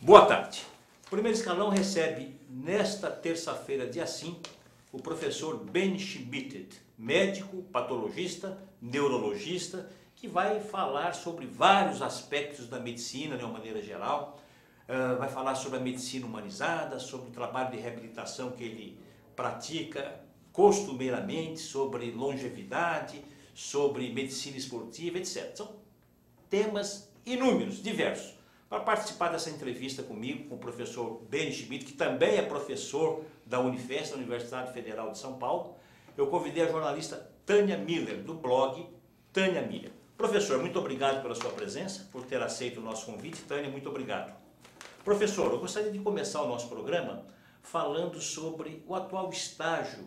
Boa tarde. O primeiro escalão recebe nesta terça-feira, dia 5, o professor Ben Schmidt, médico, patologista, neurologista, que vai falar sobre vários aspectos da medicina de uma maneira geral. Vai falar sobre a medicina humanizada, sobre o trabalho de reabilitação que ele pratica costumeiramente, sobre longevidade, sobre medicina esportiva, etc. São temas inúmeros, diversos. Para participar dessa entrevista comigo, com o professor Ben Schmidt, que também é professor da Unifesp, da Universidade Federal de São Paulo, eu convidei a jornalista Tânia Miller, do blog Tânia Miller. Professor, muito obrigado pela sua presença, por ter aceito o nosso convite. Tânia, muito obrigado. Professor, eu gostaria de começar o nosso programa falando sobre o atual estágio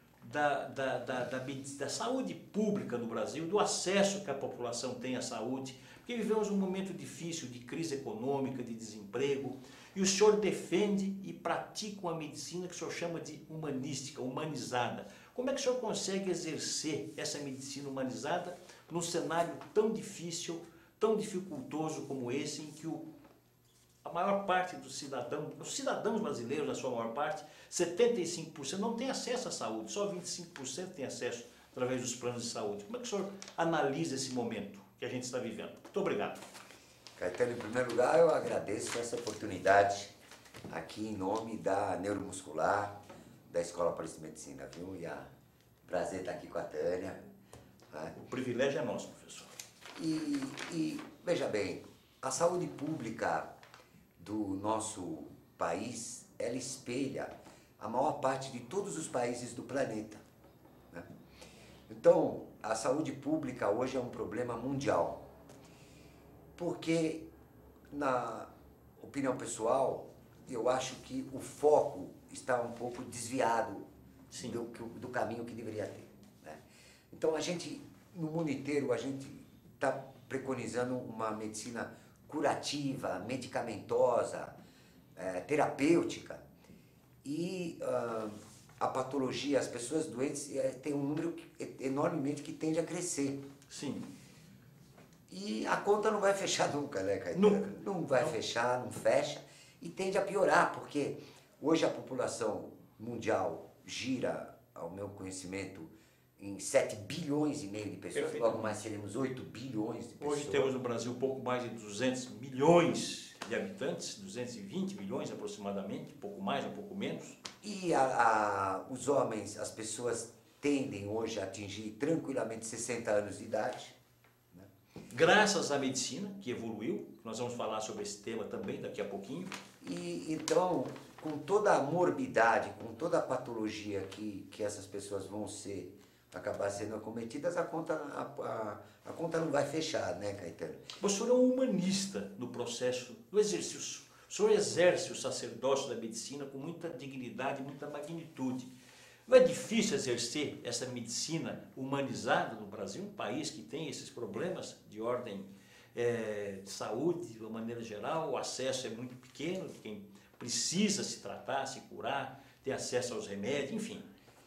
da saúde pública no Brasil, do acesso que a população tem à saúde, porque vivemos um momento difícil de crise econômica, de desemprego, e o senhor defende e pratica uma medicina que o senhor chama de humanística, humanizada. Como é que o senhor consegue exercer essa medicina humanizada num cenário tão difícil, tão dificultoso como esse, em que a maior parte dos cidadãos brasileiros, na sua maior parte, 75% não tem acesso à saúde, só 25% tem acesso através dos planos de saúde. Como é que o senhor analisa esse momento que a gente está vivendo? Muito obrigado. Caetano, em primeiro lugar, eu agradeço essa oportunidade aqui em nome da Neuromuscular, da Escola Paulista de Medicina, viu? E prazer estar aqui com a Tânia. Né? O privilégio é nosso, professor. E veja bem, a saúde pública do nosso país, ela espelha a maior parte de todos os países do planeta. Né? Então, a saúde pública hoje é um problema mundial, porque, na opinião pessoal, eu acho que o foco está um pouco desviado do caminho que deveria ter. Né? Então, a gente, no mundo inteiro, a gente está preconizando uma medicina curativa, medicamentosa, terapêutica, e a patologia, as pessoas doentes, tem um número enormemente que tende a crescer. Sim. E a conta não vai fechar nunca, né, Caetano? Nunca. Não vai fechar, não fecha, e tende a piorar, porque hoje a população mundial gira, ao meu conhecimento, em 7 bilhões e meio de pessoas, logo mais seremos 8 bilhões de pessoas. Hoje temos no Brasil um pouco mais de 200 milhões de habitantes, 220 milhões aproximadamente, um pouco mais, um pouco menos. E os homens, as pessoas tendem hoje a atingir tranquilamente 60 anos de idade. Né? Graças à medicina, que evoluiu, nós vamos falar sobre esse tema também daqui a pouquinho. E então, com toda a morbidade, com toda a patologia que essas pessoas vão acabar sendo acometidas, a conta não vai fechar, né, Caetano? O senhor é um humanista no processo do exercício. O senhor exerce o sacerdócio da medicina com muita dignidade, muita magnitude. Não é difícil exercer essa medicina humanizada no Brasil, um país que tem esses problemas de ordem de saúde, de uma maneira geral, o acesso é muito pequeno, de quem precisa se tratar, se curar, ter acesso aos remédios, enfim.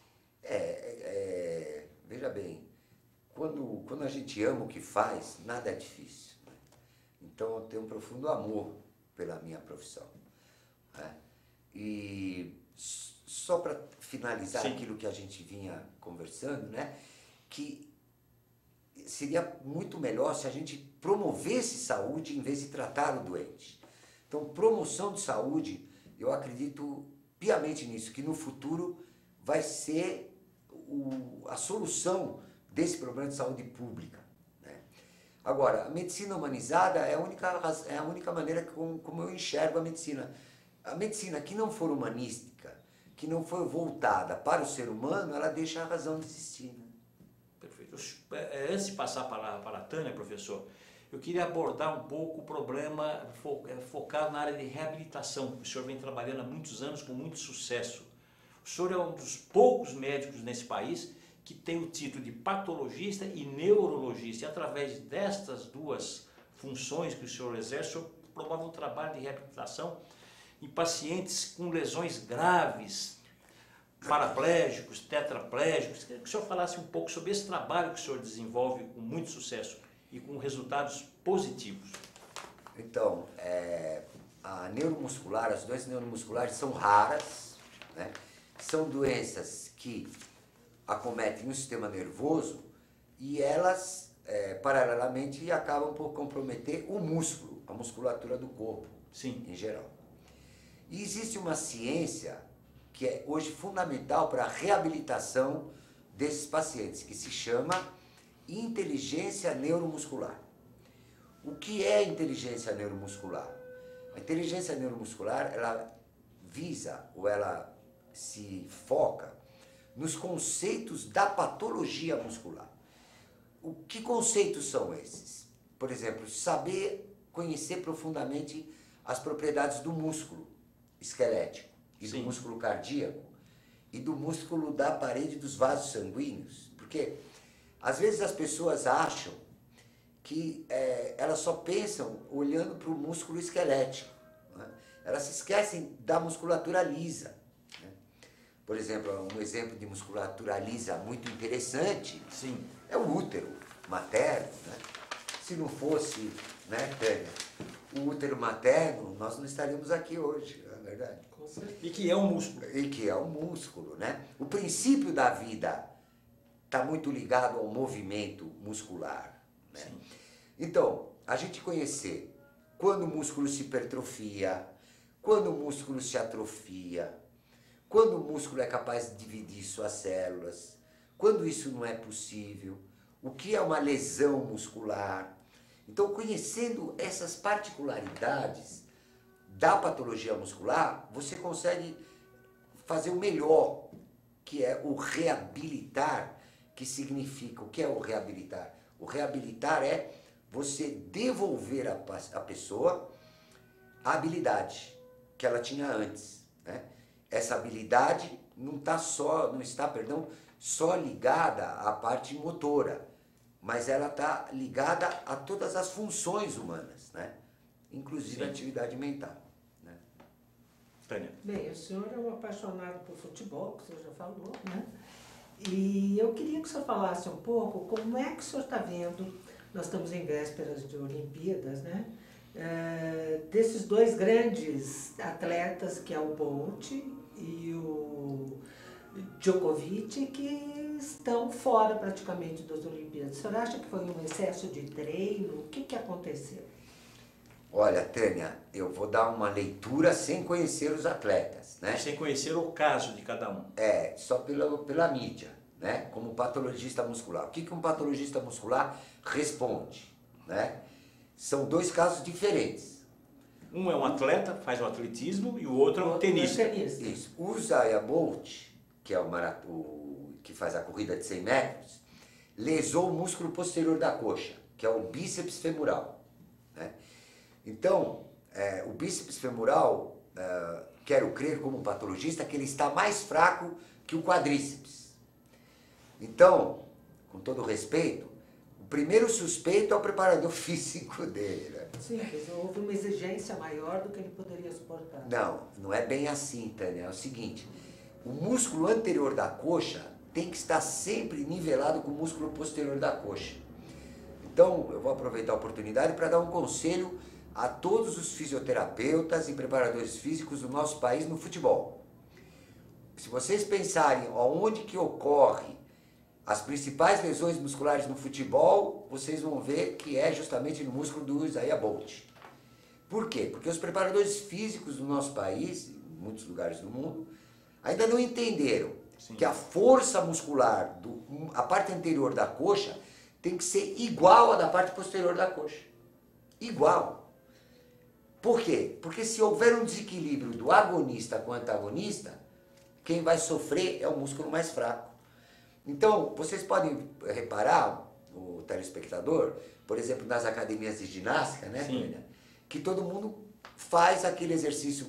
Veja bem, quando a gente ama o que faz, nada é difícil. Né? Então eu tenho um profundo amor pela minha profissão. Né? E só para finalizar Sim. aquilo que a gente vinha conversando, né? Que seria muito melhor se a gente promovesse saúde em vez de tratar o doente. Então, promoção de saúde, eu acredito piamente nisso, que no futuro vai ser a solução desse problema de saúde pública. Né? Agora, a medicina humanizada é a única maneira como eu enxergo a medicina. A medicina que não for humanística, que não for voltada para o ser humano, ela deixa a razão de existir. Né? Perfeito. Antes de passar a palavra para a Tânia, professor, eu queria abordar um pouco o problema focado na área de reabilitação, que o senhor vem trabalhando há muitos anos com muito sucesso. O senhor é um dos poucos médicos nesse país que tem o título de patologista e neurologista. E através destas duas funções que o senhor exerce, o senhor promove um trabalho de reabilitação em pacientes com lesões graves, paraplégicos, tetraplégicos. Queria que o senhor falasse um pouco sobre esse trabalho que o senhor desenvolve com muito sucesso e com resultados positivos. Então, a neuromuscular, as doenças neuromusculares são raras, né? São doenças que acometem o sistema nervoso e elas, paralelamente, acabam por comprometer o músculo, a musculatura do corpo, Sim. em geral. E existe uma ciência que é hoje fundamental para a reabilitação desses pacientes, que se chama inteligência neuromuscular. O que é inteligência neuromuscular? A inteligência neuromuscular, ela visa, ou ela se foca nos conceitos da patologia muscular. Que conceitos são esses? Por exemplo, saber conhecer profundamente as propriedades do músculo esquelético e do músculo cardíaco e do músculo da parede dos vasos sanguíneos. Porque às vezes as pessoas acham que elas só pensam olhando para o músculo esquelético, né? Elas se esquecem da musculatura lisa, né? Por exemplo, um exemplo de musculatura lisa muito interessante Sim. é o útero materno, né? Se não fosse, né, Tânia, o útero materno, nós não estaríamos aqui hoje, não é verdade? E que é um músculo. E que é um músculo, né? O princípio da vida está muito ligado ao movimento muscular, né? Sim. Então, a gente conhecer quando o músculo se hipertrofia, quando o músculo se atrofia, quando o músculo é capaz de dividir suas células, quando isso não é possível, o que é uma lesão muscular. Então, conhecendo essas particularidades da patologia muscular, você consegue fazer o melhor, que é o reabilitar, que significa, o que é o reabilitar? O reabilitar é você devolver à pessoa a habilidade que ela tinha antes, né? Essa habilidade não está só ligada à parte motora, mas ela está ligada a todas as funções humanas, né? Inclusive a atividade mental, né? Tânia. Bem, o senhor é um apaixonado por futebol, que o senhor já falou, né? E eu queria que o senhor falasse um pouco como é que o senhor está vendo, nós estamos em vésperas de Olimpíadas, né? Desses dois grandes atletas, que é o Bolt e o Djokovic, que estão fora praticamente das Olimpíadas. O senhor acha que foi um excesso de treino? O que aconteceu? Olha, Tânia, eu vou dar uma leitura sem conhecer os atletas, né? Sem conhecer o caso de cada um. Só pela mídia, né? Como patologista muscular. O que um patologista muscular responde, né? São dois casos diferentes. Um é um atleta, faz o atletismo, e o outro é um tenista. Isso. O Usain Bolt, que é que faz a corrida de 100 metros, lesou o músculo posterior da coxa, que é o bíceps femoral, né? Então, o bíceps femoral, quero crer como patologista, que ele está mais fraco que o quadríceps. Então, com todo respeito, o primeiro suspeito é o preparador físico dele, né? Sim, houve uma exigência maior do que ele poderia suportar. Não é bem assim, Tânia. É o seguinte, o músculo anterior da coxa tem que estar sempre nivelado com o músculo posterior da coxa. Então, eu vou aproveitar a oportunidade para dar um conselho a todos os fisioterapeutas e preparadores físicos do nosso país no futebol. Se vocês pensarem onde que ocorre as principais lesões musculares no futebol, vocês vão ver que é justamente no músculo do Usain Bolt. Por quê? Porque os preparadores físicos do nosso país, em muitos lugares do mundo, ainda não entenderam que a força muscular, a parte anterior da coxa, tem que ser igual à da parte posterior da coxa. Igual. Por quê? Porque se houver um desequilíbrio do agonista com o antagonista, quem vai sofrer é o músculo mais fraco. Então, vocês podem reparar, o telespectador, por exemplo, nas academias de ginástica, né, Tânia, que todo mundo faz aquele exercício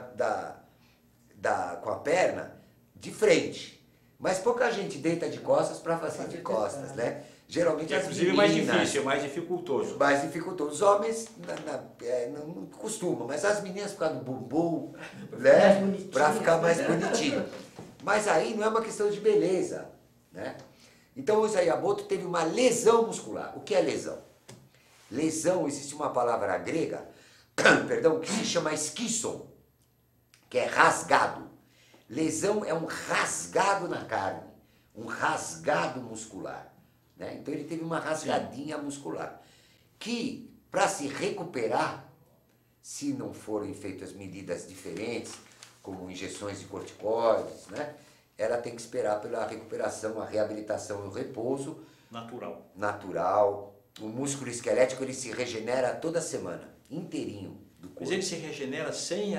com a perna de frente. Mas pouca gente deita de costas para fazer de costas, né? Geralmente as inclusive meninas, mais difícil, é mais dificultoso. Mais dificultoso. Os homens não costumam, mas as meninas por causa do bumbum, né? Para ficar mais bonitinho. Mas aí não é uma questão de beleza, né? Então o Usain Bolt teve uma lesão muscular. O que é lesão? Lesão, existe uma palavra grega, perdão, que se chama esquisson, que é rasgado. Lesão é um rasgado na carne, um rasgado muscular, né? Então ele teve uma rasgadinha muscular, que para se recuperar, se não forem feitas medidas diferentes, como injeções de corticoides, né? Ela tem que esperar pela recuperação, a reabilitação e o repouso natural. O músculo esquelético ele se regenera toda semana, inteirinho do corpo. Mas ele se regenera sem,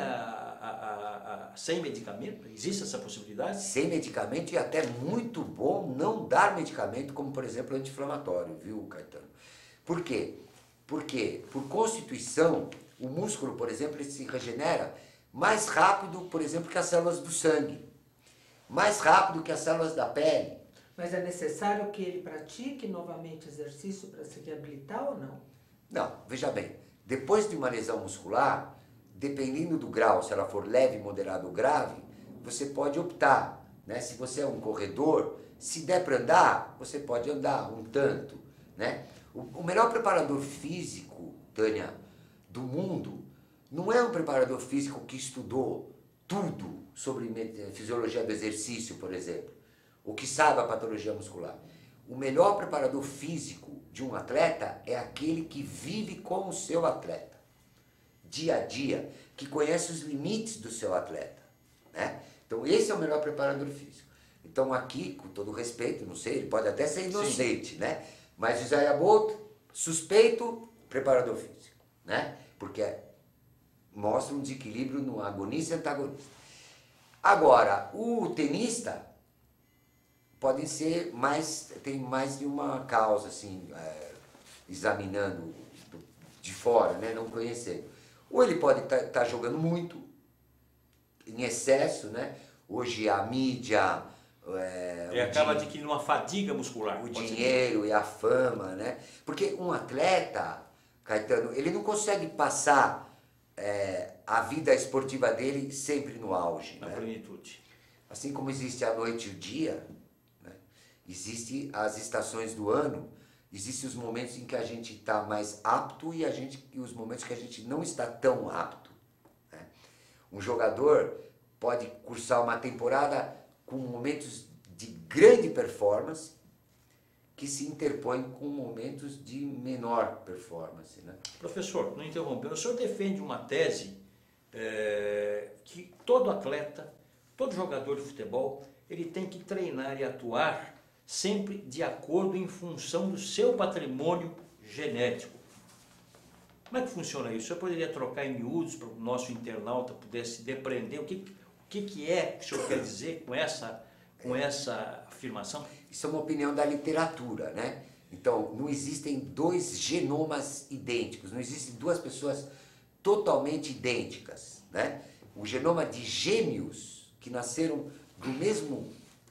sem medicamento? Existe essa possibilidade? Sem medicamento, e até muito bom não dar medicamento, como por exemplo anti-inflamatório, viu, Caetano? Por quê? Porque, por constituição, o músculo, por exemplo, ele se regenera mais rápido, por exemplo, que as células do sangue, mais rápido que as células da pele. Mas é necessário que ele pratique novamente exercício para se reabilitar ou não? Não, veja bem, depois de uma lesão muscular, dependendo do grau, se ela for leve, moderada ou grave, você pode optar, né? Se você é um corredor, se der para andar, você pode andar um tanto, né? O melhor preparador físico, Tânia, do mundo, não é um preparador físico que estudou tudo sobre fisiologia do exercício, por exemplo, ou que sabe a patologia muscular. O melhor preparador físico de um atleta é aquele que vive com o seu atleta, dia a dia, que conhece os limites do seu atleta, né? Então esse é o melhor preparador físico. Então aqui, com todo respeito, não sei, ele pode até ser inocente, sim, né? Mas o Usain Bolt, suspeito, preparador físico, né? Porque mostra um desequilíbrio no agonista e antagonista. Agora, o tenista pode ser mais, tem mais de uma causa, assim, examinando de fora, né? Não conhecendo. Ou ele pode estar jogando muito, em excesso, né? Hoje a mídia... acaba adquirindo uma fadiga muscular. O dinheiro e a fama, né? Porque um atleta, Caetano, ele não consegue passar a vida esportiva dele sempre no auge. Na plenitude. Assim como existe a noite e o dia, né? Existem as estações do ano, existem os momentos em que a gente está mais apto e os momentos que a gente não está tão apto, né? Um jogador pode cursar uma temporada com momentos de grande performance que se interpõem com momentos de menor performance, né? Professor, não interrompendo, o senhor defende uma tese que todo atleta, todo jogador de futebol, ele tem que treinar e atuar sempre de acordo em função do seu patrimônio genético. Como é que funciona isso? O senhor poderia trocar em miúdos para o nosso internauta pudesse depreender o que é que o senhor quer dizer com essa afirmação? Isso é uma opinião da literatura, né? Então, não existem dois genomas idênticos, não existem duas pessoas totalmente idênticas, né? O genoma de gêmeos que nasceram do mesmo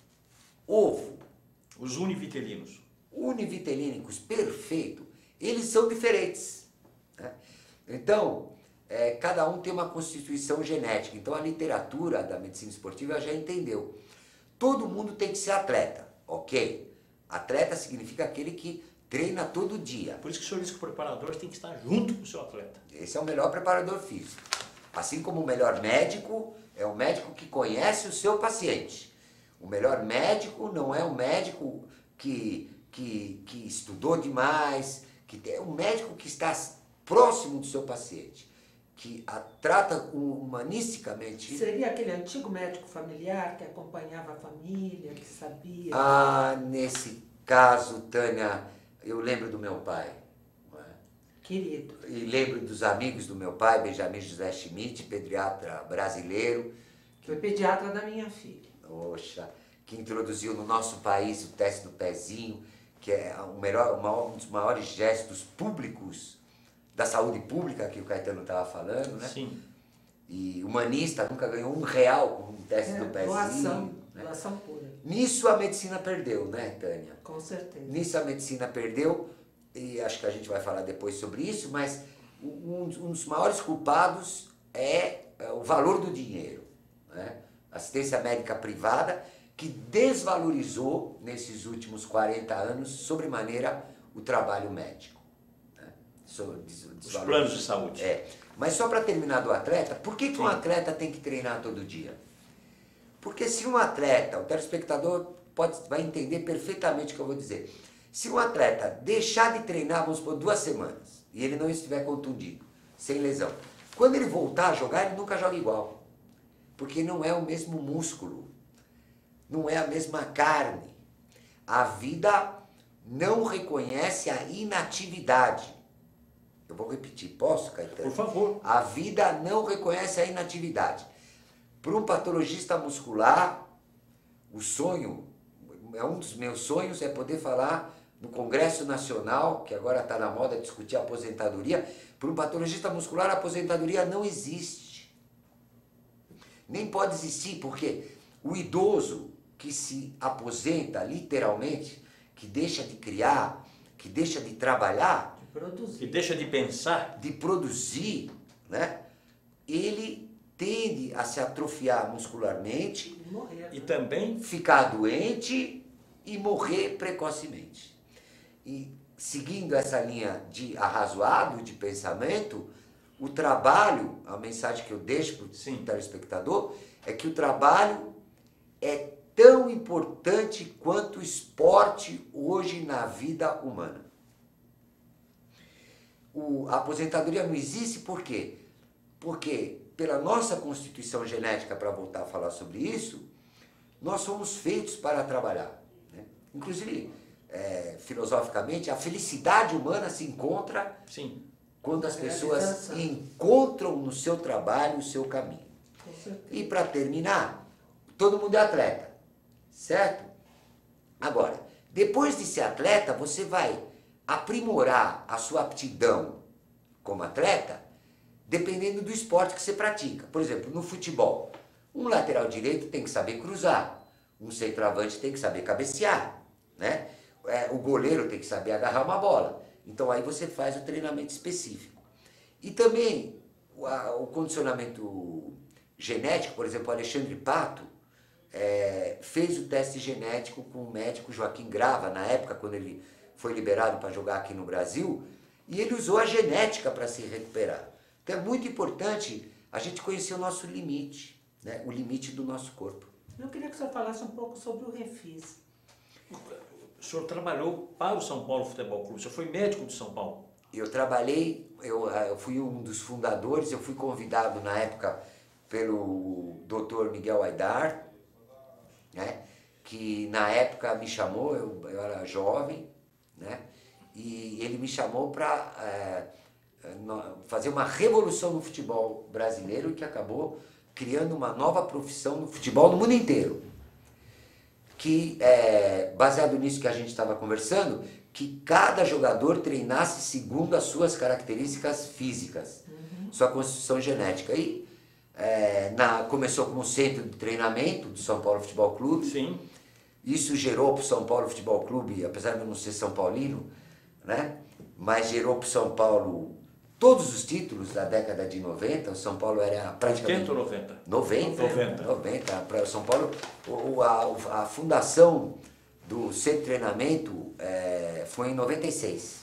ovo, os univitelinos. Univitelínicos, perfeito, eles são diferentes, né? Então, cada um tem uma constituição genética. Então, a literatura da medicina esportiva já entendeu. Todo mundo tem que ser atleta, ok? Atleta significa aquele que treina todo dia. Por isso que o senhor diz que o preparador tem que estar junto com o seu atleta. Esse é o melhor preparador físico. Assim como o melhor médico é o médico que conhece o seu paciente. O melhor médico não é um médico que estudou demais, é um médico que está próximo do seu paciente, que a trata humanisticamente. Seria aquele antigo médico familiar que acompanhava a família, que sabia... Ah, nesse caso, Tânia, eu lembro do meu pai. Não é? Querido. E lembro dos amigos do meu pai, Benjamin José Schmidt, pediatra brasileiro. Foi pediatra da minha filha. Poxa, que introduziu no nosso país o teste do pezinho, que é um dos maiores gestos públicos da saúde pública que o Caetano estava falando, né? Sim. E humanista nunca ganhou R$1 com um teste do pezinho. Doação, né? doação pura. Nisso a medicina perdeu, né, Tânia? Com certeza. Nisso a medicina perdeu, e acho que a gente vai falar depois sobre isso, mas um dos maiores culpados é o valor do dinheiro, né? Assistência médica privada, que desvalorizou nesses últimos 40 anos, sobremaneira, o trabalho médico. Os planos de saúde. Mas só para terminar do atleta, por que um atleta tem que treinar todo dia? Porque se um atleta, o telespectador vai entender perfeitamente o que eu vou dizer. Se um atleta deixar de treinar, vamos por 2 semanas, e ele não estiver contundido, sem lesão, quando ele voltar a jogar, ele nunca joga igual. Porque não é o mesmo músculo, não é a mesma carne. A vida não reconhece a inatividade. Eu vou repetir, posso, Caetano? Por favor. A vida não reconhece a inatividade. Para um patologista muscular, o sonho, um dos meus sonhos é poder falar no Congresso Nacional, que agora está na moda discutir a aposentadoria. Para um patologista muscular, a aposentadoria não existe. Nem pode existir, porque o idoso que se aposenta, literalmente, que deixa de criar, que deixa de trabalhar, que deixa de pensar, de produzir, né? Ele tende a se atrofiar muscularmente e também ficar doente e morrer precocemente. E seguindo essa linha de arrazoado de pensamento, o trabalho, a mensagem que eu deixo para o telespectador, é que o trabalho é tão importante quanto o esporte hoje na vida humana. A aposentadoria não existe por quê? Porque pela nossa constituição genética, para voltar a falar sobre isso, nós somos feitos para trabalhar, né? Inclusive, filosoficamente, a felicidade humana se encontra quando as pessoas encontram no seu trabalho o seu caminho. E para terminar, todo mundo é atleta, certo? Agora, depois de ser atleta, você vai aprimorar a sua aptidão como atleta dependendo do esporte que você pratica. Por exemplo, no futebol, um lateral direito tem que saber cruzar, um centroavante tem que saber cabecear, né? O goleiro tem que saber agarrar uma bola. Então aí você faz o treinamento específico. E também o condicionamento genético, por exemplo, o Alexandre Pato fez o teste genético com o médico Joaquim Grava, na época quando ele foi liberado para jogar aqui no Brasil, e ele usou a genética para se recuperar. Então é muito importante a gente conhecer o nosso limite, né? O limite do nosso corpo. Eu queria que o senhor falasse um pouco sobre o Refis. O senhor trabalhou para o São Paulo Futebol Clube, o senhor foi médico de São Paulo. Eu trabalhei, eu fui um dos fundadores, eu fui convidado na época pelo Dr. Miguel Aidar, né? Que na época me chamou, eu era jovem, né? E ele me chamou para fazer uma revolução no futebol brasileiro que acabou criando uma nova profissão no futebol no mundo inteiro. Que, baseado nisso que a gente estava conversando, que cada jogador treinasse segundo as suas características físicas, sua constituição genética. E começou como centro de treinamento do São Paulo Futebol Clube. Sim. Isso gerou para o São Paulo Futebol Clube, apesar de eu não ser São Paulino, né? Mas gerou para o São Paulo todos os títulos da década de 90. O São Paulo era praticamente... 80 ou 90? 90. Para o São Paulo, a fundação do centro de treinamento foi em 96.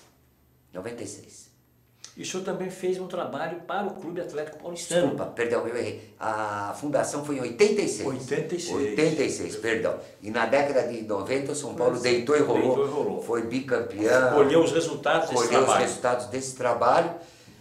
96. E o senhor também fez um trabalho para o Clube Atlético Paulistano. Desculpa, perdão, eu errei. A fundação foi em 86. 86, perdão. E na década de 90 o São Paulo deitou e rolou. Foi bicampeão. Colheu os resultados desse trabalho.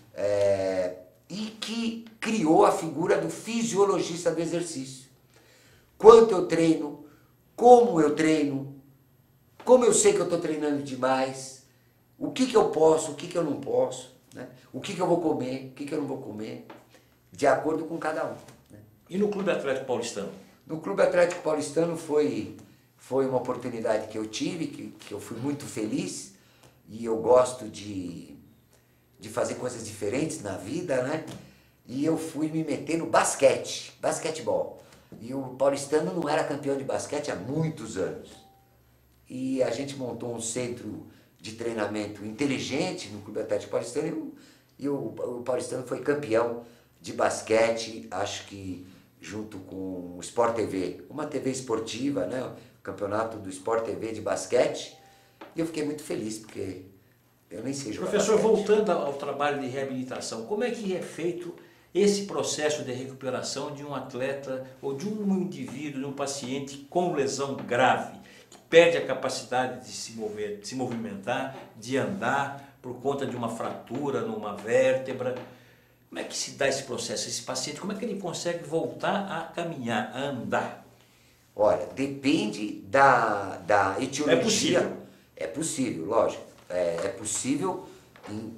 E que criou a figura do fisiologista do exercício. Quanto eu treino, como eu treino, como eu sei que eu estou treinando demais, o que eu posso, o que eu não posso, né? O que eu vou comer, o que eu não vou comer, de acordo com cada um. Né? E no Clube Atlético Paulistano? No Clube Atlético Paulistano foi uma oportunidade que eu tive, que eu fui muito feliz, e eu gosto de fazer coisas diferentes na vida, né? E eu fui me meter no basquetebol. E o Paulistano não era campeão de basquete há muitos anos. E a gente montou um centro de treinamento inteligente no Clube Atlético Paulistano e o Paulistano foi campeão de basquete, acho que junto com o Sport TV, uma TV esportiva, né? O campeonato do Sport TV de basquete. E eu fiquei muito feliz, porque Eu nem sei jogar Professor, basquete. voltando ao trabalho de reabilitação, como é que é feito esse processo de recuperação de um atleta ou de um indivíduo, de um paciente com lesão grave, que perde a capacidade de se mover, de se movimentar, de andar por conta de uma fratura numa vértebra? Como é que se dá esse processo? Esse paciente, como é que ele consegue voltar a caminhar, a andar? Olha, depende da etiologia. É possível? É possível, lógico. É possível em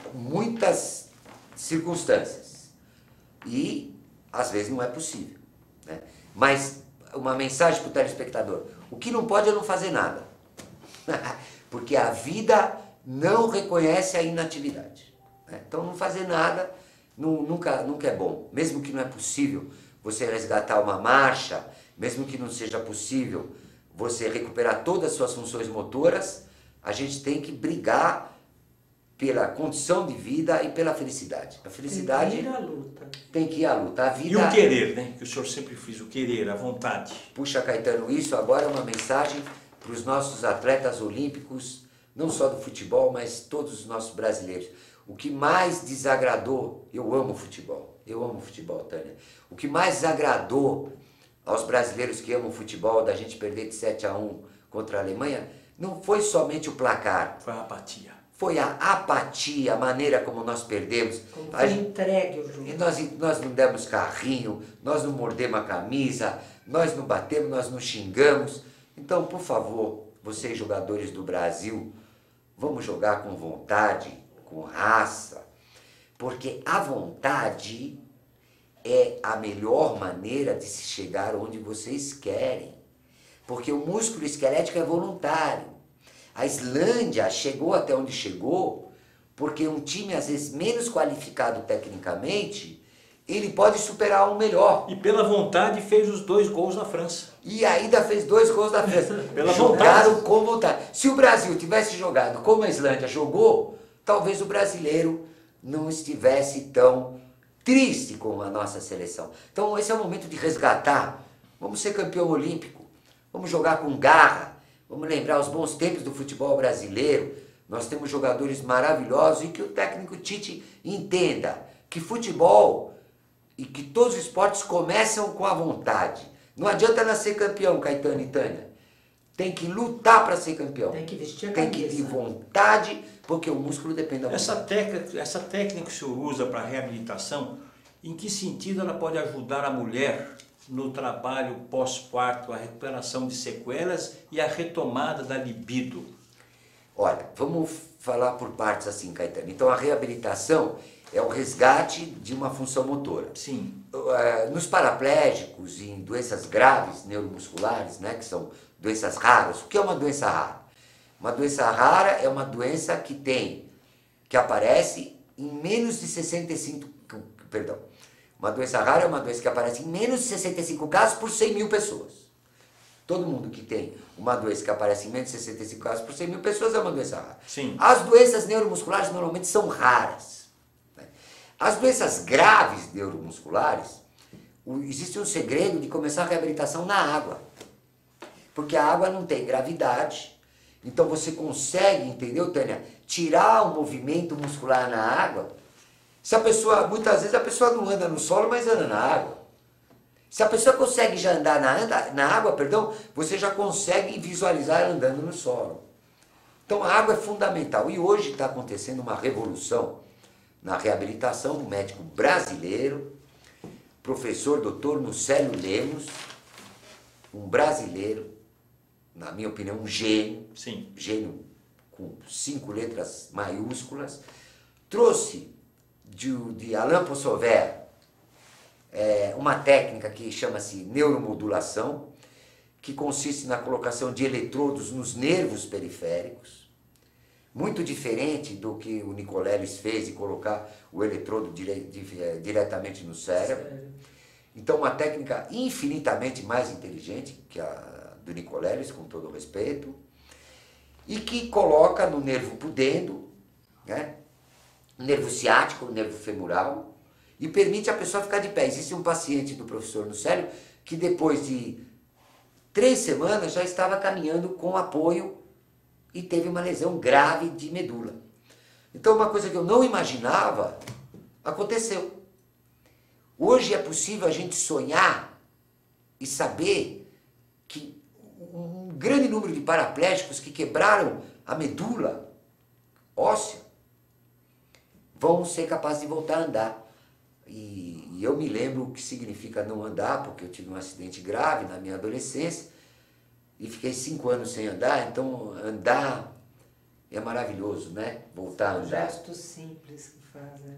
muitas circunstâncias. E, às vezes, não é possível, né? Mas, uma mensagem para o telespectador. O que não pode é não fazer nada. Porque a vida não reconhece a inatividade, né? Então, não fazer nada nunca é bom. Mesmo que não é possível você resgatar uma marcha, mesmo que não seja possível você recuperar todas as suas funções motoras, a gente tem que brigar pela condição de vida e pela felicidade. A felicidade Tem que ir à luta. tem que ir à luta. A vida... E o querer, né? Que o senhor sempre fez, o querer, a vontade. Puxa, Caetano, isso agora é uma mensagem para os nossos atletas olímpicos, não só do futebol, mas todos os nossos brasileiros. O que mais desagradou, eu amo futebol, Tânia. O que mais desagradou aos brasileiros que amam futebol, da gente perder de 7-1 contra a Alemanha, não foi somente o placar. Foi a apatia. Foi a apatia, a maneira como nós perdemos. Como foi entregue o jogo. E nós não demos carrinho, nós não mordemos a camisa, nós não batemos, nós não xingamos. Então, por favor, vocês jogadores do Brasil, vamos jogar com vontade, com raça, porque a vontade é a melhor maneira de se chegar onde vocês querem. Porque o músculo esquelético é voluntário. A Islândia chegou até onde chegou porque um time, às vezes, menos qualificado tecnicamente, ele pode superar um melhor. E pela vontade fez os 2 gols na França. E ainda fez 2 gols na França. Pela Jogaram vontade. com vontade. Se o Brasil tivesse jogado como a Islândia jogou, talvez o brasileiro não estivesse tão triste com a nossa seleção. Então esse é o momento de resgatar. Vamos ser campeão olímpico. Vamos jogar com garra. Vamos lembrar os bons tempos do futebol brasileiro. Nós temos jogadores maravilhosos e que o técnico Tite entenda que futebol e que todos os esportes começam com a vontade. Não adianta nascer campeão, Caetano e Tânia. Tem que lutar para ser campeão. Tem que vestir a Tem camisa. que ter vontade, porque o músculo depende da Essa vontade. técnica que o senhor usa para reabilitação, em que sentido ela pode ajudar a mulher no trabalho pós-parto, a recuperação de sequelas e a retomada da libido? Olha, vamos falar por partes assim, Caetano. Então a reabilitação é o resgate de uma função motora. Sim. Nos paraplégicos e em doenças graves neuromusculares, né, que são doenças raras, o que é uma doença rara? Uma doença rara é uma doença que aparece em menos de 65, perdão. Uma doença rara é uma doença que aparece em menos de 65 casos por 100 mil pessoas. Todo mundo que tem uma doença que aparece em menos de 65 casos por 100 mil pessoas é uma doença rara. Sim. As doenças neuromusculares normalmente são raras. As doenças graves neuromusculares, existe um segredo de começar a reabilitação na água. Porque a água não tem gravidade. Então você consegue, entendeu, Tânia? Tirar o movimento muscular na água. Se a pessoa, muitas vezes a pessoa não anda no solo, mas anda na água. Se a pessoa consegue já andar na água, você já consegue visualizar ela andando no solo. Então a água é fundamental. E hoje está acontecendo uma revolução na reabilitação. Um médico brasileiro, professor Dr. Nucélio Lemos, um brasileiro, na minha opinião, um gênio. Sim. Gênio com 5 letras maiúsculas, trouxe de Alain Possover uma técnica que chama-se neuromodulação, que consiste na colocação de eletrodos nos nervos periféricos, muito diferente do que o Nicoleles fez de colocar o eletrodo diretamente no cérebro. Então, uma técnica infinitamente mais inteligente que a do Nicoleles, com todo o respeito, e que coloca no nervo pudendo, né, nervo ciático, nervo femoral, e permite a pessoa ficar de pé. Existe um paciente do professor Nucélio que depois de 3 semanas já estava caminhando com apoio e teve uma lesão grave de medula. Então uma coisa que eu não imaginava aconteceu. Hoje é possível a gente sonhar e saber que um grande número de paraplégicos que quebraram a medula óssea vão ser capazes de voltar a andar. E eu me lembro o que significa não andar, porque eu tive um acidente grave na minha adolescência e fiquei 5 anos sem andar, então andar é maravilhoso, né? Voltar a andar. Gestos simples que fazem.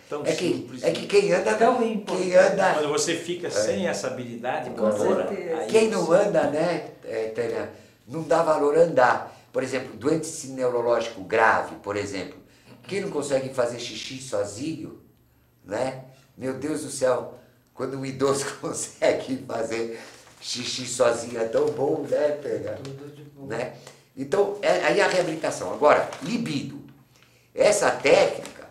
É que quem anda... Quando você fica sem essa habilidade motora, quem não anda, né, Tânia, não dá valor a andar. Por exemplo, doente neurológico grave, por exemplo, quem não consegue fazer xixi sozinho, né? Meu Deus do céu, quando um idoso consegue fazer xixi sozinho é tão bom, né, Tânia? Tudo de bom. Né? Então, aí a reabilitação. Agora, libido. Essa técnica,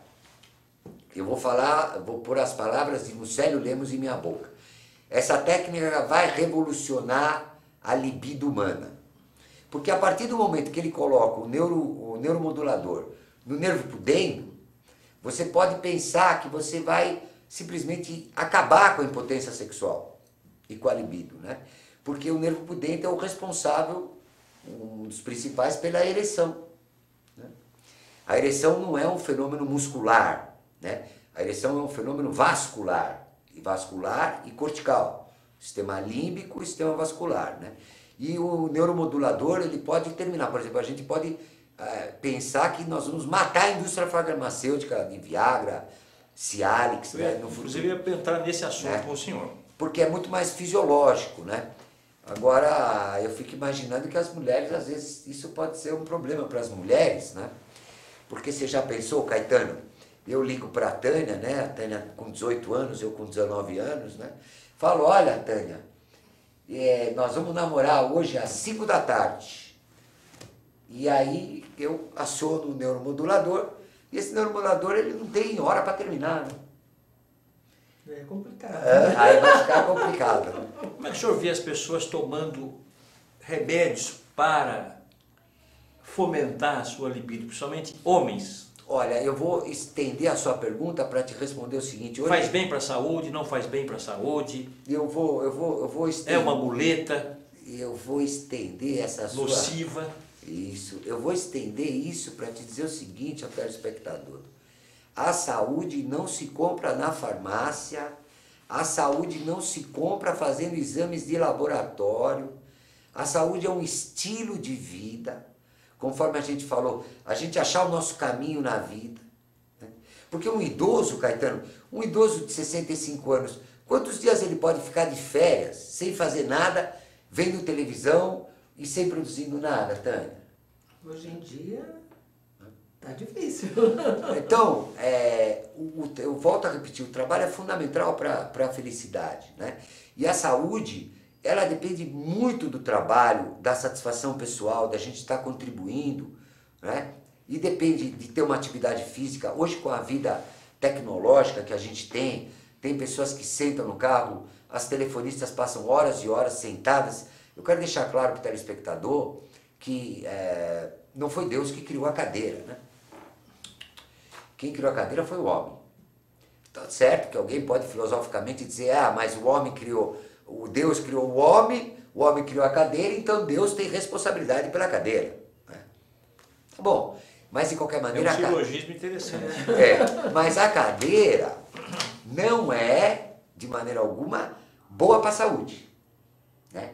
eu vou pôr as palavras de Muscélio Lemos em minha boca. Essa técnica vai revolucionar a libido humana. Porque a partir do momento que ele coloca o neuromodulador no nervo pudendo, você pode pensar que você vai simplesmente acabar com a impotência sexual e com a libido, né? Porque o nervo pudente é o responsável, um dos principais, pela ereção. Né? A ereção não é um fenômeno muscular, né? A ereção é um fenômeno vascular e cortical, sistema límbico e sistema vascular, né? E o neuromodulador, ele pode terminar, por exemplo, a gente pode pensar que nós vamos matar a indústria farmacêutica de Viagra, Cialis, né? Inclusive, eu ia entrar nesse assunto, né, com o senhor. Porque é muito mais fisiológico, né? Agora, eu fico imaginando que as mulheres, às vezes, isso pode ser um problema para as mulheres, né? Porque você já pensou, Caetano? Eu ligo para a Tânia, né? A Tânia com 18 anos, eu com 19 anos, né? Falo, olha, Tânia, nós vamos namorar hoje às 5 da tarde. E aí eu aciono o neuromodulador, e esse neuromodulador ele não tem hora para terminar, né? É complicado. Aí vai ficar complicado. Né? Como é que o senhor vê as pessoas tomando remédios para fomentar a sua libido, principalmente homens? Olha, eu vou estender a sua pergunta para te responder o seguinte. Hoje, faz bem para a saúde, não faz bem para a saúde? Eu vou estender... É uma muleta? Eu vou estender essa sua... Nociva? Isso. Eu vou estender isso para te dizer o seguinte ao telespectador. A saúde não se compra na farmácia, a saúde não se compra fazendo exames de laboratório, a saúde é um estilo de vida, conforme a gente falou, a gente achar o nosso caminho na vida. Né? Porque um idoso, Caetano, um idoso de 65 anos, quantos dias ele pode ficar de férias, sem fazer nada, vendo televisão e sem produzindo nada, Tânia? Hoje em dia tá difícil. Então, eu volto a repetir, o trabalho é fundamental para a felicidade, né? E a saúde, ela depende muito do trabalho, da satisfação pessoal, da gente estar contribuindo, né? E depende de ter uma atividade física. Hoje, com a vida tecnológica que a gente tem pessoas que sentam no carro, as telefonistas passam horas e horas sentadas. Eu quero deixar claro para o telespectador que não foi Deus que criou a cadeira, né? Quem criou a cadeira foi o homem. Tá certo que alguém pode filosoficamente dizer, mas o homem criou, o Deus criou o homem criou a cadeira, então Deus tem responsabilidade pela cadeira. Né? Bom, mas de qualquer maneira... É um silogismo interessante. Mas a cadeira não é, de maneira alguma, boa para a saúde. Né?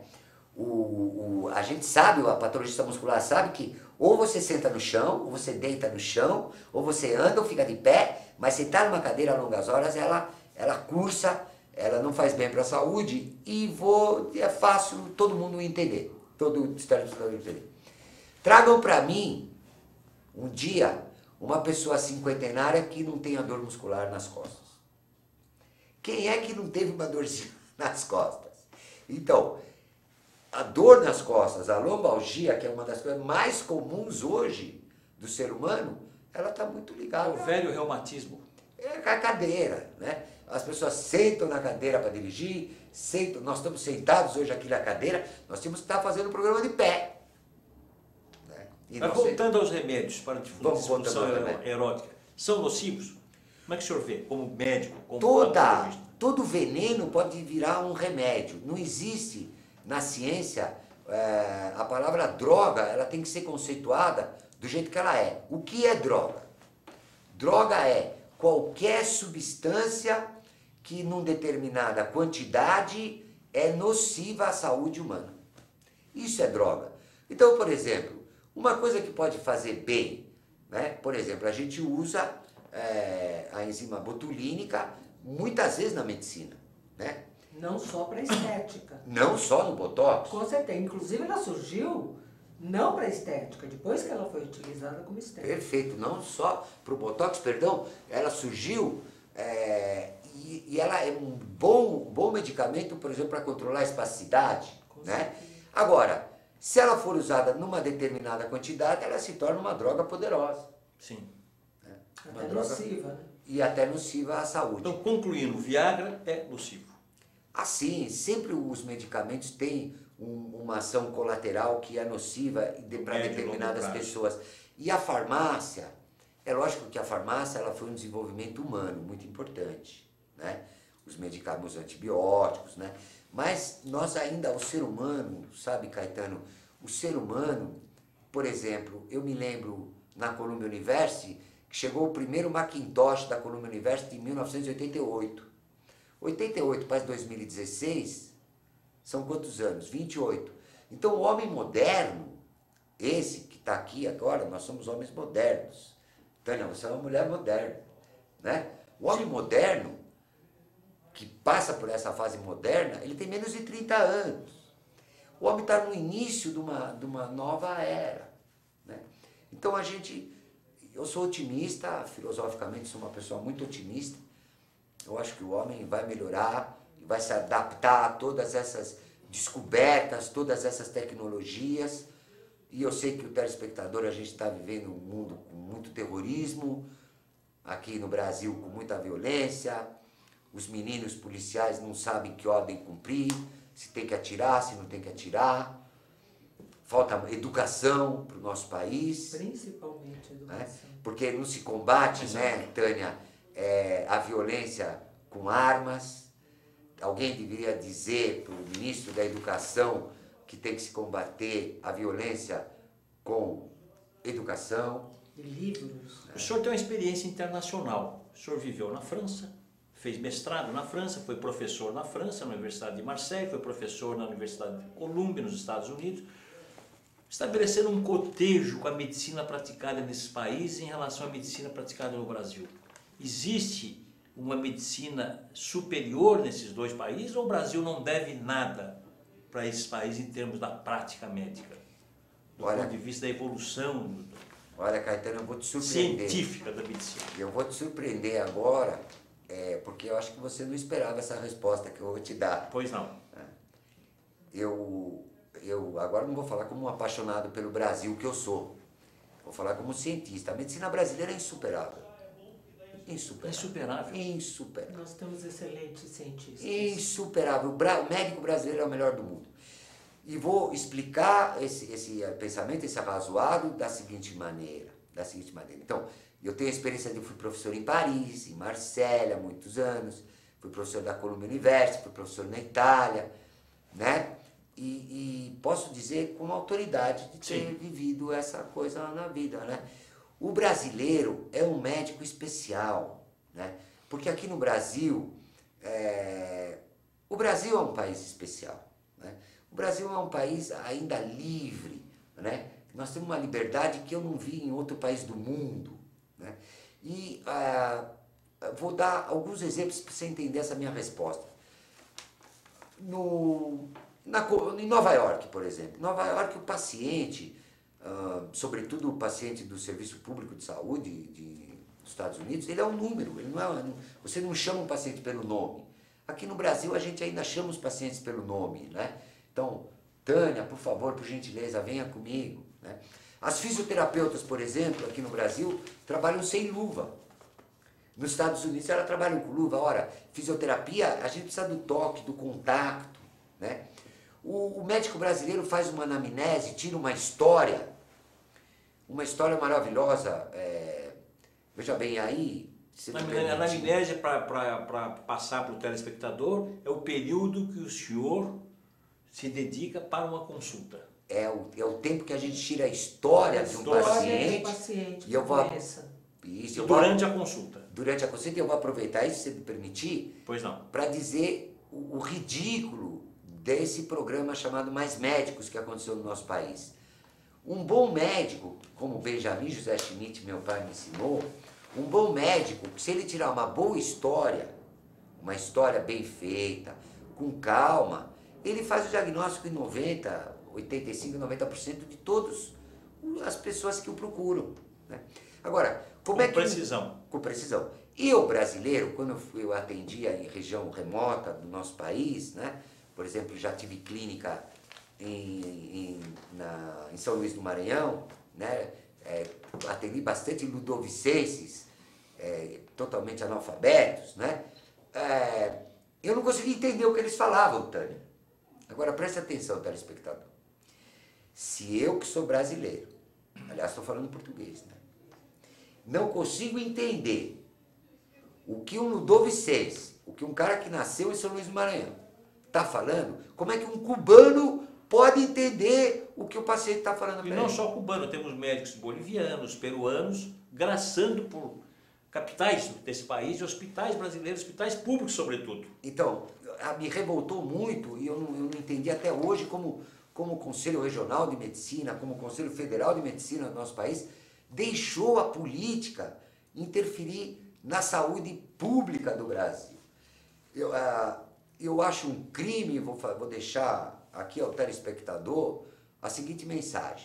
A gente sabe, a patologista muscular sabe que ou você senta no chão, ou você deita no chão, ou você anda ou fica de pé, mas sentar numa cadeira a longas horas, ela cursa, ela não faz bem para a saúde e é fácil todo mundo entender, todo telespectador entender. Tragam para mim, um dia, uma pessoa cinquentenária que não tenha dor muscular nas costas. Quem é que não teve uma dorzinha nas costas? Então, a dor nas costas, a lombalgia, que é uma das coisas mais comuns hoje do ser humano, ela está muito ligada. O velho reumatismo. É a cadeira, né? As pessoas sentam na cadeira para dirigir, nós estamos sentados hoje aqui na cadeira, nós temos que estar fazendo um programa de pé. Né? E Mas não sei- voltando aos remédios para Vamos voltar disfunção ao remédio. erótica, são nocivos? Como é que o senhor vê, como médico, como Toda, patologista? todo veneno pode virar um remédio. Não existe na ciência a palavra droga, ela tem que ser conceituada do jeito que ela é. O que é droga? Droga é qualquer substância que, numa determinada quantidade, é nociva à saúde humana. Isso é droga. Então, por exemplo, uma coisa que pode fazer bem, né? Por exemplo, a gente usa a enzima botulínica muitas vezes na medicina, né? Não só para estética. Não só no Botox. Com certeza. Inclusive, ela surgiu não para estética, depois que ela foi utilizada como estética. Perfeito, não só para o Botox, perdão, ela surgiu e ela é um bom medicamento, por exemplo, para controlar a espasticidade, né? Agora, se ela for usada numa determinada quantidade, ela se torna uma droga poderosa. Sim. Né? Até nociva, né? E até nociva à saúde. Então, concluindo, Viagra é nocivo. Assim, sempre os medicamentos têm uma ação colateral que é nociva para Médio e determinadas longo prazo. pessoas. E a farmácia, é lógico que a farmácia ela foi um desenvolvimento humano muito importante, né? Os medicamentos antibióticos, né? Mas nós ainda, o ser humano, sabe, Caetano, o ser humano, por exemplo, eu me lembro na Columbia University, que chegou o primeiro Macintosh da Columbia University em 1988. 88 para 2016, são quantos anos? 28. Então o homem moderno, esse que está aqui agora, nós somos homens modernos. Tânia, você é uma mulher moderna, né? O homem moderno, que passa por essa fase moderna, ele tem menos de 30 anos. O homem está no início de uma nova era, né? Então eu sou otimista, filosoficamente sou uma pessoa muito otimista. Eu acho que o homem vai melhorar, vai se adaptar a todas essas descobertas, todas essas tecnologias. E eu sei que o telespectador, a gente está vivendo um mundo com muito terrorismo, aqui no Brasil com muita violência, os meninos policiais não sabem que ordem cumprir, se tem que atirar, se não tem que atirar. Falta educação para o nosso país. Principalmente educação. Né? Porque não se combate, né, Tânia, a violência com armas. Alguém deveria dizer para o ministro da Educação que tem que se combater a violência com educação. E livros. O senhor tem uma experiência internacional. O senhor viveu na França, fez mestrado na França, foi professor na França, na Universidade de Marseille, foi professor na Universidade de Columbia, nos Estados Unidos, estabelecendo um cotejo com a medicina praticada nesses países em relação à medicina praticada no Brasil. Existe uma medicina superior nesses dois países ou o Brasil não deve nada para esses países em termos da prática médica? Do ponto de vista da evolução Olha, Caetano, eu vou te surpreender. científica da medicina. Eu vou te surpreender agora, porque eu acho que você não esperava essa resposta que eu vou te dar. Pois não. Eu agora não vou falar como um apaixonado pelo Brasil que eu sou. Vou falar como cientista. A medicina brasileira é insuperável. Insuperável. Insuperável. Nós temos excelentes cientistas. Insuperável. O médico brasileiro é o melhor do mundo. E vou explicar esse pensamento, esse arrazoado, da seguinte maneira. Então, eu tenho a experiência de fui professor em Paris, em Marselha, há muitos anos. Fui professor da Columbia University, fui professor na Itália, né? E posso dizer com autoridade de ter vivido essa coisa na vida, né? O brasileiro é um médico especial, né? Porque aqui no Brasil, o Brasil é um país especial, né? O Brasil é um país ainda livre, né? Nós temos uma liberdade que eu não vi em outro país do mundo, né? E vou dar alguns exemplos para você entender essa minha resposta. Em Nova York, por exemplo. Em Nova York, o paciente, sobretudo o paciente do Serviço Público de Saúde dos Estados Unidos, ele é um número. Ele não você não chama um paciente pelo nome. Aqui no Brasil, a gente ainda chama os pacientes pelo nome, né? Então, Tânia, por favor, por gentileza, venha comigo, né? As fisioterapeutas, por exemplo, aqui no Brasil, trabalham sem luva. Nos Estados Unidos, elas trabalham com luva. Ora, fisioterapia, a gente precisa do toque, do contato, né? O médico brasileiro faz uma anamnese, tira uma história uma história maravilhosa. Veja bem, aí... Na anamnese, para passar para o telespectador, é o período que o senhor se dedica para uma consulta. É o tempo que a gente tira a história de um paciente e eu vou... Isso, durante a consulta. Durante a consulta, eu vou aproveitar isso, se você me permitir. Pois não. Para dizer o ridículo desse programa chamado Mais Médicos que aconteceu no nosso país. Um bom médico, como Benjamin José Schmidt, meu pai me ensinou, um bom médico, se ele tirar uma boa história, uma história bem feita, com calma, ele faz o diagnóstico em 90, 85, 90% de todas as pessoas que o procuram. Né? Agora, como com é que... precisão. Com precisão. E o brasileiro, quando eu atendia em região remota do nosso país, né? Por exemplo, já tive clínica em São Luís do Maranhão, né? Atendi bastante ludovicenses, totalmente analfabetos, né? Eu não conseguia entender o que eles falavam, Tânia. Agora preste atenção, telespectador. Se eu que sou brasileiro, aliás, estou falando português, né? Não consigo entender o que um ludovicense, o que um cara que nasceu em São Luís do Maranhão está falando, como é que um cubano pode entender o que o paciente está falando para ele? E não só cubano, temos médicos bolivianos, peruanos, graçando por capitais desse país e hospitais brasileiros, hospitais públicos sobretudo. Então, me revoltou muito e eu não entendi até hoje como o Conselho Regional de Medicina, como o Conselho Federal de Medicina do nosso país, deixou a política interferir na saúde pública do Brasil. Eu acho um crime, vou deixar aqui ao telespectador a seguinte mensagem.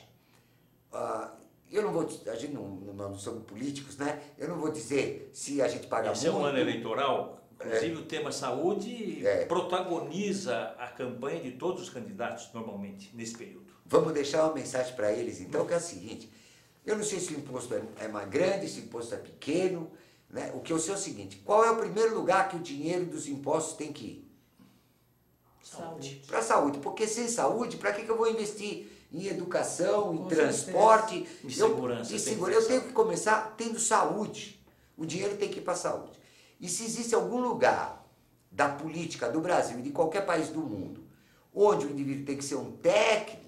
Eu não vou, a gente não somos políticos, né? Eu não vou dizer se a gente paga muito. Esse é um ano eleitoral, inclusive o tema saúde protagoniza a campanha de todos os candidatos, normalmente, nesse período. Vamos deixar uma mensagem para eles, então, que é a seguinte. Eu não sei se o imposto é mais grande, se o imposto é pequeno, né? O que eu sei é o seguinte, qual é o primeiro lugar que o dinheiro dos impostos tem que ir? Saúde. Para a saúde, porque sem saúde, para que eu vou investir em educação, em Com transporte? Em segurança. Eu tenho que começar tendo saúde. O dinheiro tem que ir para a saúde. E se existe algum lugar da política do Brasil e de qualquer país do mundo onde o indivíduo tem que ser um técnico,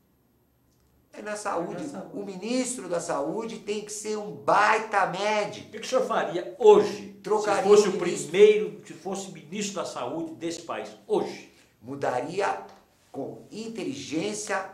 é na saúde. O ministro da saúde tem que ser um baita médico. O que o senhor faria hoje, Trocaria se fosse o o ministro. primeiro, se fosse ministro da saúde desse país, hoje? Mudaria com inteligência,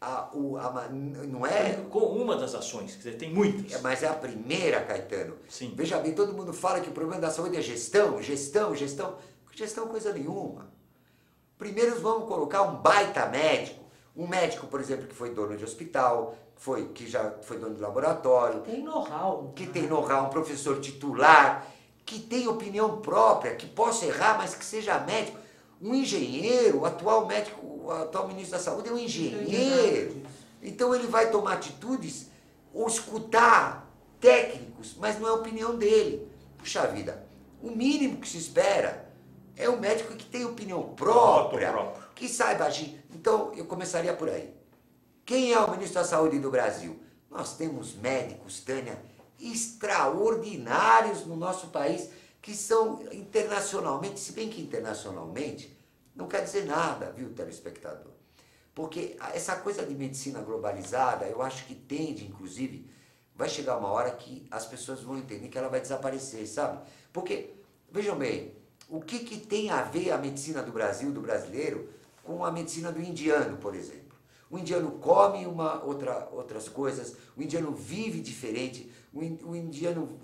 não é... Com uma das ações, quer dizer, tem muitas. Mas é a primeira, Caetano. Sim. Veja bem, todo mundo fala que o problema da saúde é gestão. Gestão coisa nenhuma. Primeiro vamos colocar um baita médico. Um médico, por exemplo, que foi dono de hospital, que já foi dono de laboratório. Tem know-how. Que tem know-how, um professor titular, que tem opinião própria, que possa errar, mas que seja médico. Um engenheiro, o atual ministro da saúde é um engenheiro. Então ele vai tomar atitudes ou escutar técnicos, mas não é a opinião dele. Puxa vida, o mínimo que se espera é um médico que tem opinião própria, que saiba agir. Então eu começaria por aí. Quem é o ministro da Saúde do Brasil? Nós temos médicos, Tânia, extraordinários no nosso país, que são internacionalmente, se bem que internacionalmente, não quer dizer nada, viu, telespectador? Porque essa coisa de medicina globalizada, eu acho que tende, inclusive, vai chegar uma hora que as pessoas vão entender que ela vai desaparecer, sabe? Porque, vejam bem, o que tem a ver a medicina do Brasil, do brasileiro, com a medicina do indiano, por exemplo? O indiano come outras coisas, o indiano vive diferente, o indiano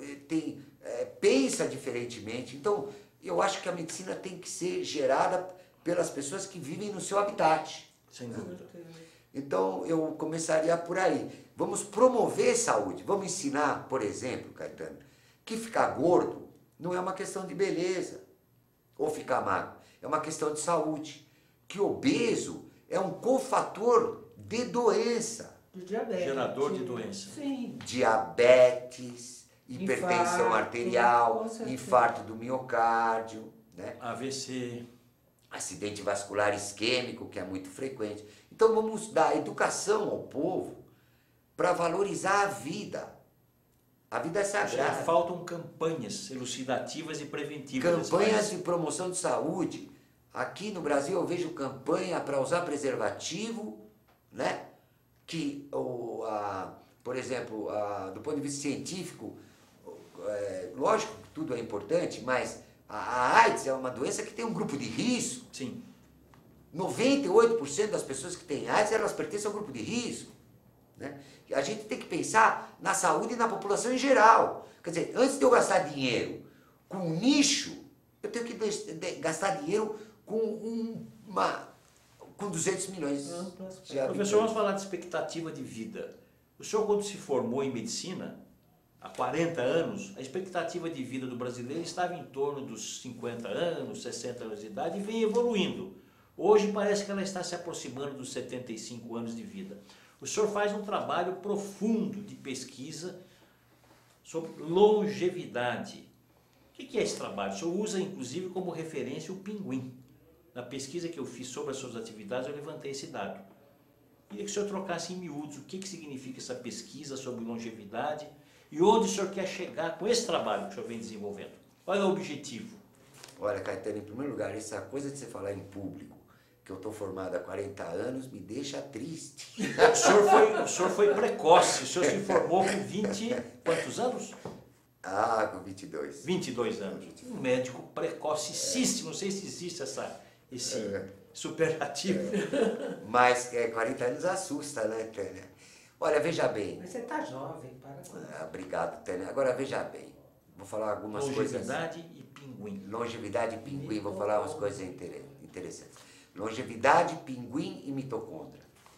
pensa diferentemente. Então, eu acho que a medicina tem que ser gerada pelas pessoas que vivem no seu habitat. Sem dúvida. Então, eu começaria por aí. Vamos promover saúde. Vamos ensinar, por exemplo, Caetano, que ficar gordo não é uma questão de beleza ou ficar magro. É uma questão de saúde. Que obeso é um cofator de doença. De diabetes. Gerador de doença. Sim. Diabetes, hipertensão Infarto, arterial, infarto do miocárdio, né? AVC. Acidente vascular isquêmico, que é muito frequente. Então vamos dar educação ao povo para valorizar a vida. A vida é sagrada. Faltam campanhas elucidativas e preventivas. Campanhas de promoção de saúde. Aqui no Brasil eu vejo campanha para usar preservativo, né? Que, por exemplo, do ponto de vista científico, lógico que tudo é importante, mas a AIDS é uma doença que tem um grupo de risco. Sim. 98% das pessoas que têm AIDS, elas pertencem ao grupo de risco. Né? A gente tem que pensar na saúde e na população em geral. Quer dizer, antes de eu gastar dinheiro com um nicho, eu tenho que gastar dinheiro com 200 milhões de Professor, habitantes. vamos falar de expectativa de vida. O senhor, quando se formou em medicina, há 40 anos, a expectativa de vida do brasileiro estava em torno dos 50 anos, 60 anos de idade e vem evoluindo. Hoje parece que ela está se aproximando dos 75 anos de vida. O senhor faz um trabalho profundo de pesquisa sobre longevidade. O que é esse trabalho? O senhor usa, inclusive, como referência o pinguim. Na pesquisa que eu fiz sobre as suas atividades, eu levantei esse dado. Queria que o senhor trocasse em miúdos o que significa essa pesquisa sobre longevidade e onde o senhor quer chegar com esse trabalho que o senhor vem desenvolvendo. Qual é o objetivo? Olha, Caetano, em primeiro lugar, essa coisa de você falar em público, que eu estou formado há 40 anos, me deixa triste. O senhor foi precoce, o senhor se formou com 20 quantos anos? Ah, com 22. 22 anos. Um médico precocíssimo, não sei se existe esse superlativo. Mas 40 anos assusta, né, Tânia? Olha, veja bem. Mas você está jovem, para com isso. Obrigado, Tânia. Agora, veja bem. Vou falar algumas coisas. Longevidade e pinguim. Longevidade e pinguim. Vou falar umas coisas interessantes. Longevidade, pinguim e mitocôndria.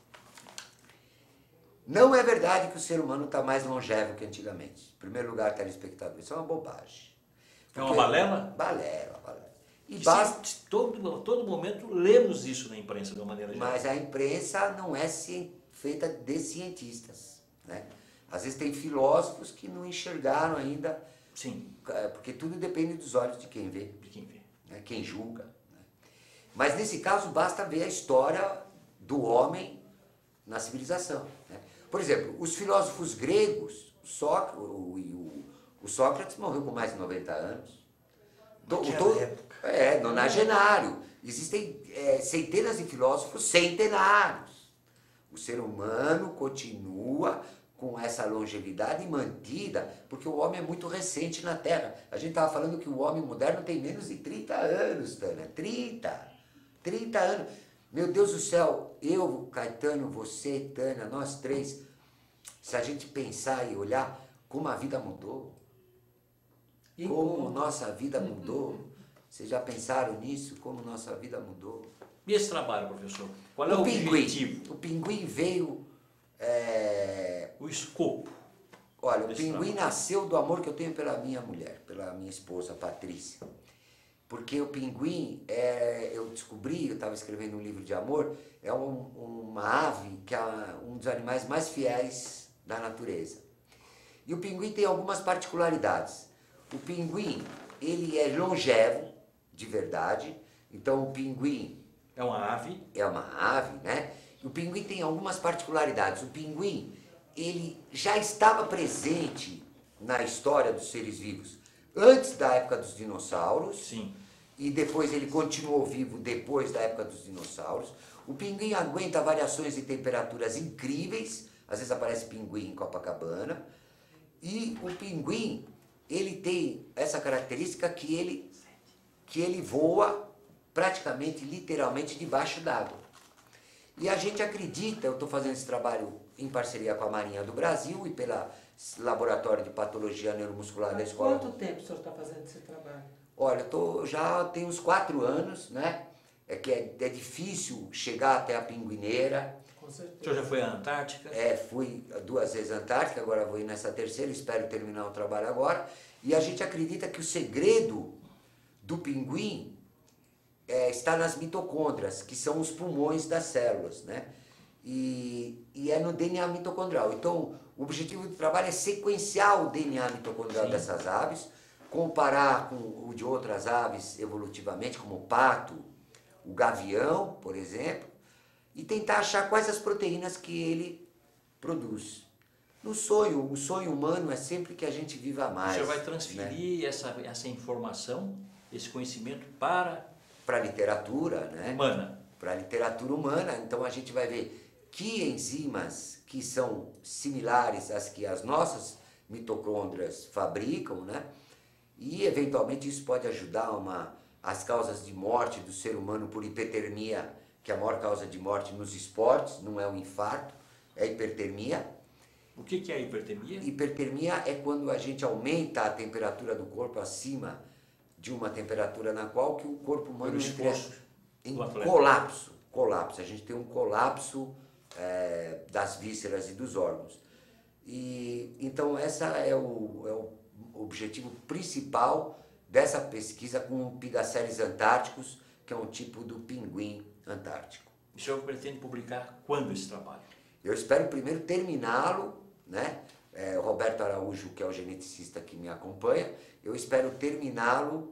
Não é verdade que o ser humano está mais longevo que antigamente. Em primeiro lugar, telespectador, isso é uma bobagem. É uma balela? Balela. E basta... todo momento lemos isso na imprensa, de uma maneira geral. Mas a imprensa não é feita de cientistas, né? Às vezes tem filósofos que não enxergaram ainda. Sim. Porque tudo depende dos olhos de quem vê. De quem vê. Né? Quem julga. Né? Mas nesse caso basta ver a história do homem na civilização. Né? Por exemplo, os filósofos gregos, o Sócrates morreu com mais de 90 anos. Nonagenário. Existem centenas de filósofos centenários. O ser humano continua com essa longevidade mantida, porque o homem é muito recente na Terra. A gente estava falando que o homem moderno tem menos de 30 anos, Tânia. 30 anos. Meu Deus do céu, eu, Caetano, você, Tânia, nós três, se a gente pensar e olhar como a vida mudou, como nossa vida mudou. Vocês já pensaram nisso? Como nossa vida mudou? E esse trabalho, professor? Qual é o objetivo? O pinguim veio... O escopo. Olha, o pinguim nasceu do amor que eu tenho pela minha mulher, pela minha esposa, Patrícia. Porque o pinguim, eu descobri, eu estava escrevendo um livro de amor, é uma ave que é um dos animais mais fiéis da natureza. E o pinguim tem algumas particularidades. O pinguim, ele é longevo, de verdade. Então o pinguim... É uma ave. É uma ave, né? E o pinguim tem algumas particularidades. O pinguim, ele já estava presente na história dos seres vivos antes da época dos dinossauros. Sim. E depois ele continuou vivo depois da época dos dinossauros. O pinguim aguenta variações de temperaturas incríveis. Às vezes aparece pinguim em Copacabana. E o pinguim, ele tem essa característica que ele voa praticamente, literalmente, debaixo d'água. E a gente acredita, eu estou fazendo esse trabalho em parceria com a Marinha do Brasil e pela Laboratório de Patologia Neuromuscular da Escola. Quanto tempo o senhor está fazendo esse trabalho? Olha, já tem uns 4 anos, né? É difícil chegar até a pinguineira. Com certeza. O senhor já foi à Antártica? Fui 2 vezes à Antártica, agora vou ir nessa terceira, espero terminar o trabalho agora. E a gente acredita que o segredo do pinguim está nas mitocôndrias, que são os pulmões das células, né? E é no DNA mitocondrial. Então, o objetivo do trabalho é sequenciar o DNA mitocondrial Sim. dessas aves, comparar com o de outras aves evolutivamente, como o pato, o gavião, por exemplo, e tentar achar quais as proteínas que ele produz. No sonho, o sonho humano é sempre que a gente viva mais. O senhor vai né? transferir essa informação, esse conhecimento para Para a literatura, né? humana. Para a literatura humana, então a gente vai ver que enzimas que são similares às que as nossas mitocôndrias fabricam, né? E eventualmente isso pode ajudar as causas de morte do ser humano por hipertermia, que é a maior causa de morte nos esportes, não é um infarto, é a hipertermia. O que é a hipertermia? Hipertermia é quando a gente aumenta a temperatura do corpo acima de uma temperatura na qual que o corpo humano Pelo entra esforço em do atleta. colapso. A gente tem um colapso das vísceras e dos órgãos. E então essa é o objetivo principal dessa pesquisa com pigaceles antárticos, que é um tipo do pinguim antártico. O senhor pretende publicar quando esse trabalho? Eu espero primeiro terminá-lo, né? O Roberto Araújo, que é o geneticista que me acompanha, eu espero terminá-lo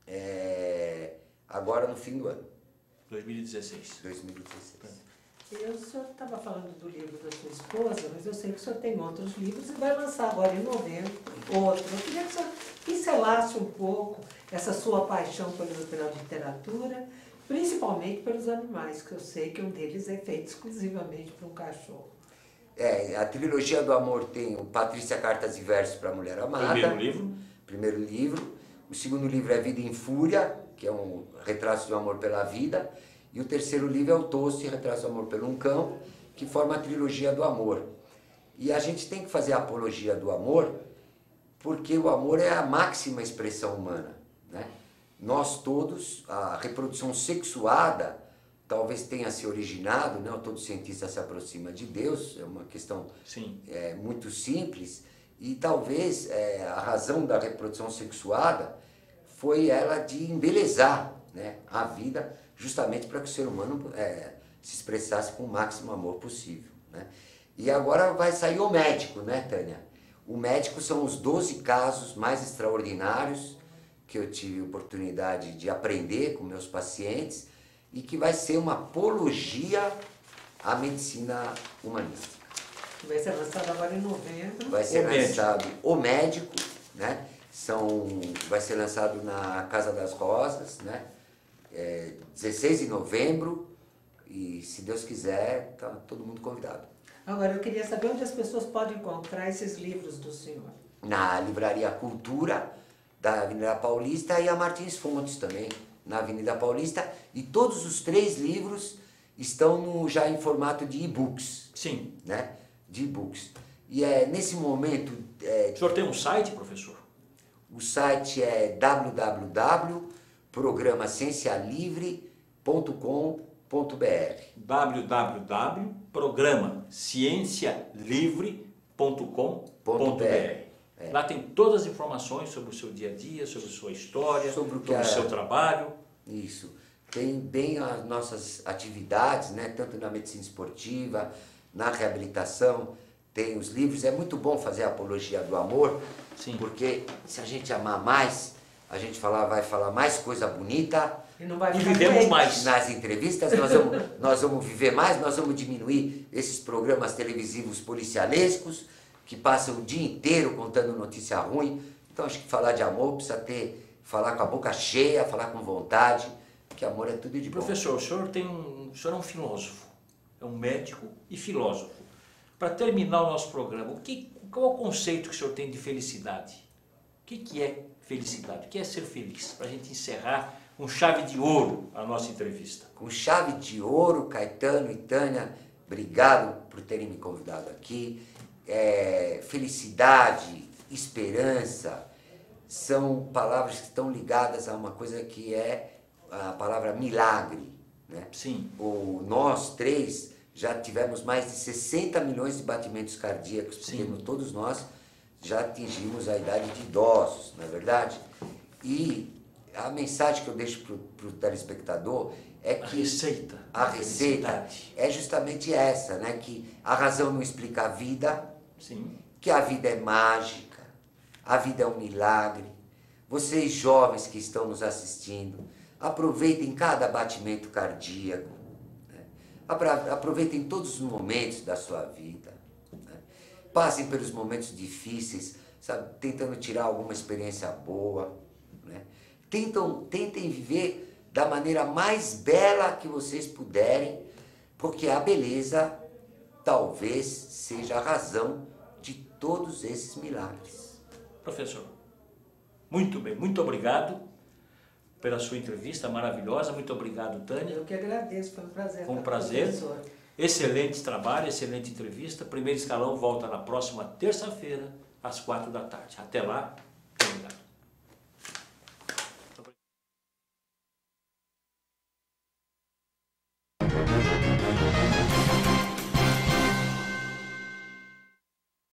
agora no fim do ano. 2016. 2016. O senhor estava falando do livro da sua esposa, mas eu sei que o senhor tem outros livros e vai lançar agora em novembro outro. Eu queria que o senhor pincelasse um pouco essa sua paixão pela literatura, principalmente pelos animais, que eu sei que um deles é feito exclusivamente para um cachorro. A trilogia do amor tem o Patrícia Cartas e Versos para a Mulher Amada. Primeiro livro. Primeiro livro. O segundo livro é Vida em Fúria, que é um retrato do amor pela vida. E o terceiro livro é o Toast, Retrato do Amor pelo um Cão, que forma a trilogia do amor. E a gente tem que fazer a apologia do amor, porque o amor é a máxima expressão humana, né? Nós todos, a reprodução sexuada talvez tenha se originado, né? Todo cientista se aproxima de Deus, é uma questão Sim. Muito simples, e talvez a razão da reprodução sexuada foi ela de embelezar, né, a vida, justamente para que o ser humano se expressasse com o máximo amor possível, né? E agora vai sair o médico, né, Tânia? O médico são os 12 casos mais extraordinários que eu tive oportunidade de aprender com meus pacientes e que vai ser uma apologia à medicina humanística. Vai ser lançado agora em novembro. Vai ser lançado O Médico, né? Vai ser lançado na Casa das Rosas, né? 16 de novembro, e se Deus quiser, tá todo mundo convidado. Agora, eu queria saber onde as pessoas podem encontrar esses livros do senhor. Na Livraria Cultura, da Avenida Paulista, e a Martins Fontes também, na Avenida Paulista, e todos os 3 livros estão já em formato de e-books. Sim. Né? De e-books. E nesse momento... O senhor tem um site, professor? O site é www.programaciêncialivre.com.br www.programaciêncialivre.com.br Lá tem todas as informações sobre o seu dia a dia, sobre a sua história, sobre o seu trabalho. Isso. Tem bem as nossas atividades, né? Tanto na medicina esportiva, na reabilitação, tem os livros. É muito bom fazer a apologia do amor. Sim. Porque se a gente amar mais, a gente vai falar mais coisa bonita. E vivemos mais. Nas entrevistas, nós vamos viver mais, nós vamos diminuir esses programas televisivos policialescos, que passam o dia inteiro contando notícia ruim. Então acho que falar de amor precisa falar com a boca cheia, falar com vontade, porque amor é tudo de bom. Professor, o senhor é um filósofo, é um médico e filósofo. Para terminar o nosso programa, qual é o conceito que o senhor tem de felicidade? O que é felicidade? O que é ser feliz? Para a gente encerrar com chave de ouro a nossa entrevista. Com chave de ouro, Caetano e Tânia, obrigado por terem me convidado aqui. Felicidade, esperança, são palavras que estão ligadas a uma coisa que é a palavra milagre, né? Sim. Nós 3 já tivemos mais de 60 milhões de batimentos cardíacos, porque todos nós já atingimos a idade de idosos, não é verdade? E a mensagem que eu deixo para o telespectador é que a receita é justamente essa, né? Que a razão não explica a vida, sim, que a vida é mágica, a vida é um milagre. Vocês jovens que estão nos assistindo, aproveitem cada batimento cardíaco, né? Aproveitem todos os momentos da sua vida, né? passem pelos momentos difíceis, sabe, tentando tirar alguma experiência boa, né? Tentem viver da maneira mais bela que vocês puderem, porque a beleza talvez seja a razão de todos esses milagres. Professor, muito bem, muito obrigado pela sua entrevista maravilhosa, muito obrigado, Tânia. Eu que agradeço, foi um prazer. Foi um prazer. Excelente trabalho, excelente entrevista. Primeiro Escalão volta na próxima terça-feira, às 4 da tarde. Até lá, muito obrigado.